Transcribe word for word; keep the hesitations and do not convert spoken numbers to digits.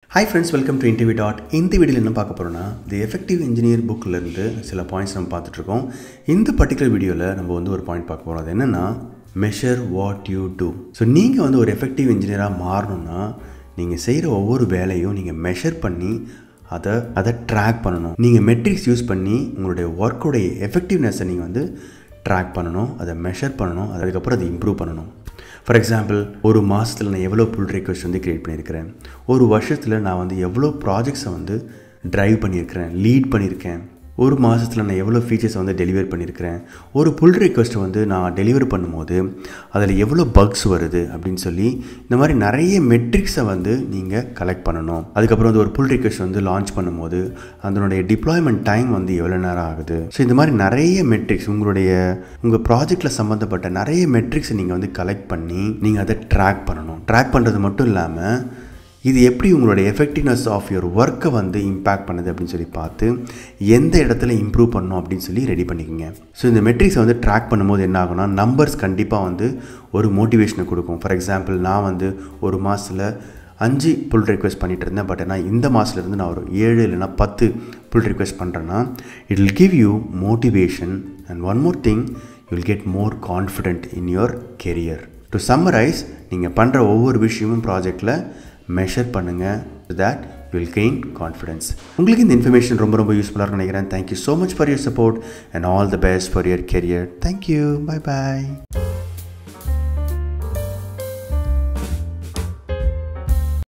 Hi friends, welcome to InterviewDOT. இந்த வீடியோல என்ன பார்க்க போறோம்னா the effective engineer bookல இருந்து சில பாயிண்ட்ஸ் நம்ம பார்த்துட்டு இருக்கோம். இந்த பர்టిక్యులர் வீடியோல நம்ம வந்து ஒரு பாயிண்ட் பார்க்க போறோம். அது என்னன்னா measure what you do. So நீங்க வந்து ஒரு effective engineer-ஆ மாறணும்னா நீங்க செய்யற ஒவ்வொரு வேலையும் நீங்க மெஷர் பண்ணி அதை அதை ட்ராக் பண்ணணும். நீங்க மெட்ரிக்ஸ் யூஸ் பண்ணி உங்களுடைய ஒர்க்கோட எஃபெக்டிவ்னஸை நீங்க வந்து ட்ராக் பண்ணணும், அதை மெஷர் பண்ணணும், அதுக்கப்புறம் அதை இம்ப்ரூவ் பண்ணணும். ஃபார் எக்ஸாம்பிள், ஒரு மாதத்தில் நான் எவ்வளோ புல் ரிக்வெஸ்ட் வந்து க்ரியேட் பண்ணியிருக்கிறேன், ஒரு வருஷத்தில் நான் வந்து எவ்வளோ ப்ராஜெக்ட்ஸை வந்து ட்ரைவ் பண்ணியிருக்கிறேன், லீட் பண்ணியிருக்கேன், ஒரு மாதத்தில் நான் எவ்வளோ ஃபீச்சர்ஸை வந்து டெலிவர் பண்ணியிருக்கிறேன், ஒரு புல் ரிக்வெஸ்ட்டை வந்து நான் டெலிவர் பண்ணும்போது அதில் எவ்வளோ பக்ஸ் வருது அப்படின்னு சொல்லி இந்த மாதிரி நிறைய மெட்ரிக்ஸை வந்து நீங்கள் கலெக்ட் பண்ணணும். அதுக்கப்புறம் வந்து ஒரு புல் ரிக்வெஸ்ட் வந்து லான்ச் பண்ணும்போது அதனுடைய டிப்ளாய்மெண்ட் டைம் வந்து எவ்வளோ நேரம் ஆகுது. ஸோ இந்த மாதிரி நிறைய மெட்ரிக்ஸ் உங்களுடைய உங்கள் ப்ராஜெக்டில் சம்மந்தப்பட்ட நிறைய மெட்ரிக்ஸை நீங்கள் வந்து கலெக்ட் பண்ணி நீங்கள் அதை ட்ராக் பண்ணணும். ட்ராக் பண்ணுறது மட்டும் இல்லாமல் இது எப்படி உங்களுடைய எஃபெக்டிவ்னஸ் ஆஃப் யுவர் ஒர்க்கை வந்து இம்பேக்ட் பண்ணுது அப்படின்னு சொல்லி பார்த்து எந்த இடத்துல இம்ப்ரூவ் பண்ணணும் அப்படின்னு சொல்லி ரெடி பண்ணிக்கோங்க. ஸோ இந்த மெட்ரிக்ஸை வந்து ட்ராக் பண்ணும்போது என்ன ஆகும்னா நம்பர்ஸ் கண்டிப்பாக வந்து ஒரு மோட்டிவேஷனை கொடுக்கும். ஃபார் எக்ஸாம்பிள், நான் வந்து ஒரு மாதத்தில் அஞ்சு புல் ரிக்வெஸ்ட் பண்ணிகிட்டு இருந்தேன், பட் ஆனால் இந்த மாதத்துலேருந்து நான் ஒரு ஏழு இல்லைனா பத்து புல் ரிக்வெஸ்ட் பண்ணுறேன்னா it will give you motivation and one more thing, you will get more confident in your career. To summarize, நீங்கள் பண்ணுற ஒவ்வொரு விஷயமும் ப்ராஜெக்டில் மெஷர் பண்ணுங்கள், so that you will gain confidence. உங்களுக்கு இந்த இன்ஃபர்மேஷன் ரொம்ப ரொம்ப யூஸ்ஃபுல்லாக இருக்கும்னு நினைக்கிறேன். Thank you so much for your support and all the best for your career. Thank you. Bye bye.